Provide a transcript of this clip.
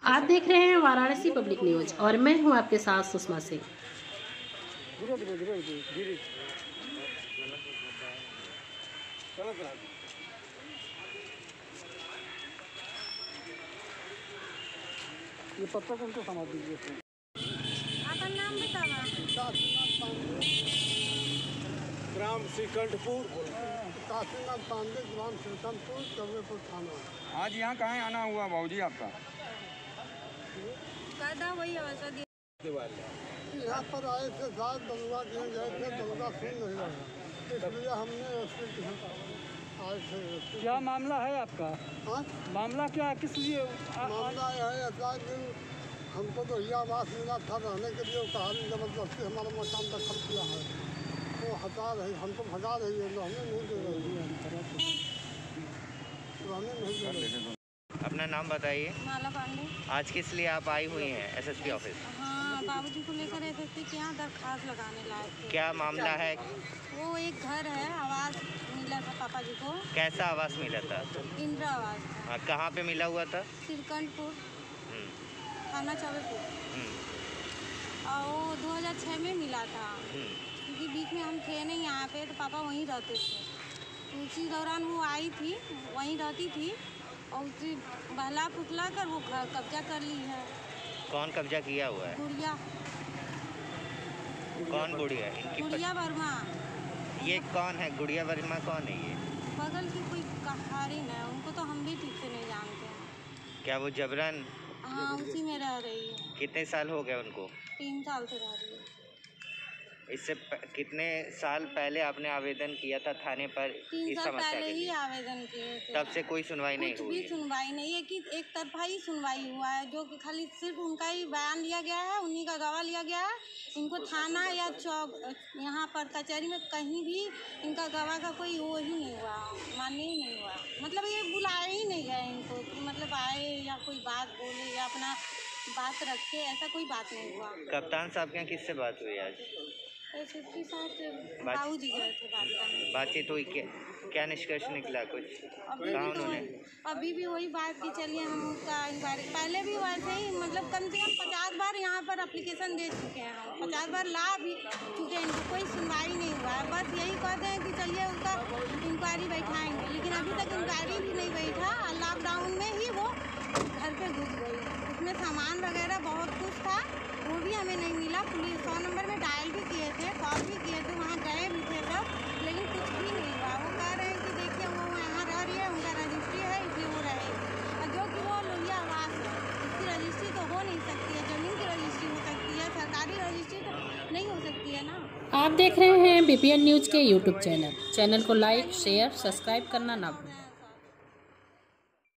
आप देख रहे हैं वाराणसी पब्लिक न्यूज और मैं हूं आपके साथ सुषमा सिंह। ये पत्ता कौन सा समाज दीजिए? आपका नाम बतावा। ग्राम श्रीकंठपुर, काशीनाथ पांडे, ग्राम श्रीकंठपुर, कबीरपुर थाना। आज यहाँ कहाँ आना हुआ भाऊजी आपका? वही औषधि यहाँ पर आए थे, साथ दलवा दिए गए थे, दलवा सुन नहीं रहा, इसलिए हमने उसके आए थे। क्या मामला है आपका? मामला क्या है, किस लिए? मामला है ऐसा कि हमको तो यह आवास मिला था रहने के लिए, कहा जबरदस्ती हमारा मकान दखल किया है, तो हटा रही, हमको भगा रही है, रहने नहीं दे रही है, रहने नहीं दे रही। अपना नाम बताइए। माला पांडे। आज किस लिए आप आई हुई हैं एसएसपी ऑफिस? हाँ, बाबूजी को लेकर एसएसपी के यहाँ दरखास्त लगाने लाए थे। क्या मामला है? वो एक घर है, आवास मिला था पापा जी को। कैसा आवास मिला था? इंदिरा आवास था। हाँ, कहाँ पे मिला हुआ था? श्रीकंठपुर, थाना चौबेपुर। और वो 2006 में मिला था, क्योंकि बीच में हम थे नहीं यहाँ पे, तो पापा वहीं रहते थे। तो उसी दौरान वो आई थी, वहीं रहती थी, और उसी बहला फुसला कर वो कब्जा कर ली है। कौन कब्जा किया हुआ है? गुड़िया। कौन गुड़िया? इनकी गुड़िया वर्मा। ये कौन है? गुड़िया वर्मा कौन है ये? बगल की कोई कहारिन है, उनको तो हम भी ठीक से नहीं जानते हैं। क्या वो जबरन? हाँ, उसी में रह रही है। कितने साल हो गए उनको? 3 साल से रह रही है। इससे कितने साल पहले आपने आवेदन किया था थाने पर? 3 साल समस्या पहले के ही लिए आवेदन किए थे। तब से कोई सुनवाई नहीं कुछ हुई? भी सुनवाई नहीं है, कि एक तरफा ही सुनवाई हुआ है, जो कि खाली सिर्फ उनका ही बयान लिया गया है, उन्हीं का गवाह लिया गया है। इनको थाना या चौक यहाँ पर कचहरी में कहीं भी इनका गवाह का कोई वो ही नहीं हुआ, मान्य ही नहीं हुआ। मतलब ये बुलाए ही नहीं गए इनको, कि मतलब आए या कोई बात बोले या अपना बात रखे, ऐसा कोई बात नहीं हुआ। कप्तान साहब के यहाँ किससे बात हुई आज? एसएसपी साहब से बाबूजी गए थे बात करने। बातचीत हुई? क्या निष्कर्ष निकला कुछ? अभी भी वही बात की, चलिए हम उसका इंक्वायरी, पहले भी वैसे ही, मतलब कम से कम 50 बार यहाँ पर एप्लीकेशन दे चुके हैं हम, 50 बार ला भी चुके हैं, इनको कोई सुनवाई नहीं हुआ है। बस यही कहते हैं कि चलिए उसका इंक्वायरी बैठाएंगे, लेकिन अभी तक इंक्वायरी भी नहीं बैठा। लॉकडाउन में ही वो घर पे घुस गई, उसमें सामान वगैरह बहुत कुछ था, वो भी हमें नहीं मिला। पुलिस 100 नंबर में डायल भी किए थे, कॉल भी किए थे, वहाँ गए भी थे सब, लेकिन कुछ भी नहीं हुआ। वो कह रहे हैं कि देखिए वो यहाँ रह रही है, उनका रजिस्ट्री है, इसलिए वो रहेगी, और जो कि वो लोहिया आवास है, उसकी रजिस्ट्री तो हो नहीं सकती है। ज़मीन की रजिस्ट्री हो सकती है, सरकारी रजिस्ट्री तो नहीं हो सकती है ना। आप देख रहे हैं बीपीएन न्यूज के यूट्यूब चैनल को लाइक, शेयर, सब्सक्राइब करना ना भूलें।